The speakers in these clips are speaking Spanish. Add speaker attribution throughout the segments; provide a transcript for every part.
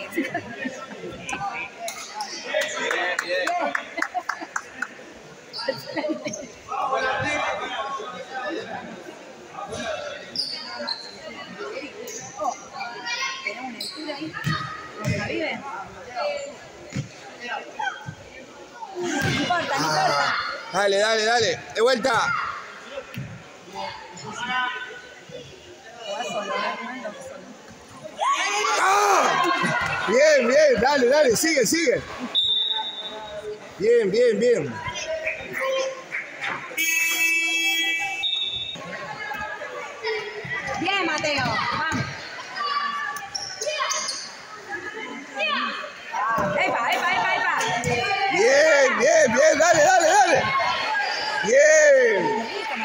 Speaker 1: Dale, dale, dale. De vuelta. ¡Ah! Bien, bien. Dale, dale. Sigue, sigue. Bien, bien, bien.
Speaker 2: Bien, Mateo. Vamos. ¡Epa, epa, epa, epa!
Speaker 1: Bien, bien, bien. Dale, dale, dale. Bien.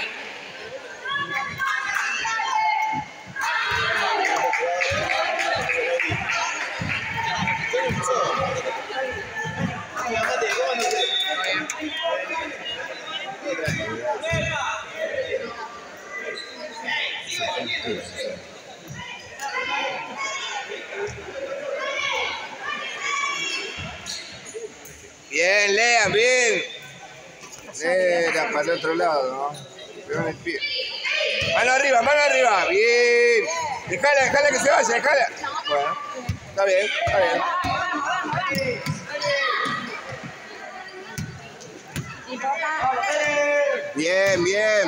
Speaker 1: Bien, Lea, bien. Era para el otro lado, ¿no? Pegó en el pie. Mano arriba, bien. Dejala que se vaya, dejala. Bueno, está bien, está bien. Bien, bien.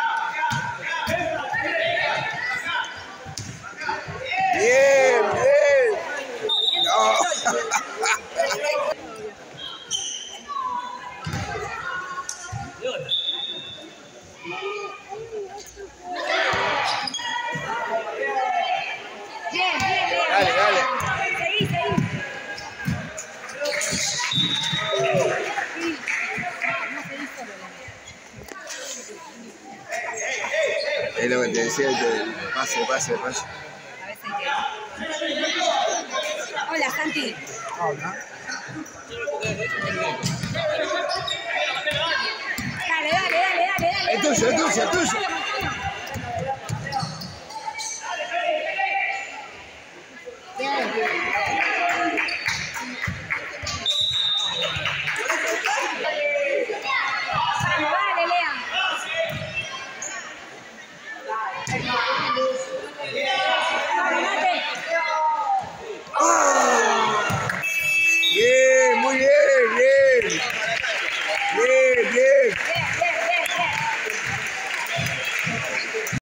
Speaker 1: Bien, bien. No. Dale, dale.
Speaker 2: Seguí, seguí.
Speaker 1: Es lo que te decía, pase.
Speaker 2: A veces hay que... Hola, Santi.
Speaker 1: Hola.
Speaker 2: Dale.
Speaker 1: Es tuyo.